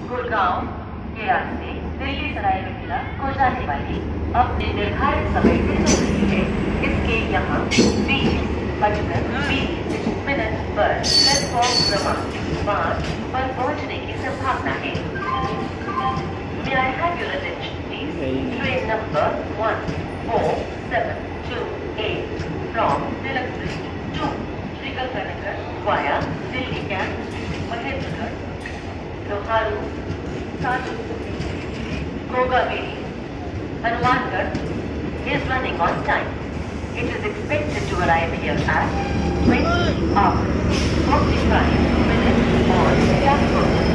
Gurgaon K R से दिल्ली सराय रोहिल्ला को जाने वाली अपने निर्धारित समय से चल रही है। इसके यहाँ 20:20 पर प्लेटफॉर्म क्रमांक 5 पर पहुँचने की संभावना है। May I have your attention, please? Train number 14728 from Tilak Bridge to Srikalkanagar via Delhi Camp, Mahendragarh, Loharu, Sanu, Kogaveri, Hanumangarh is running on time. It is expected to arrive here at 20 hours 45 minutes on platform.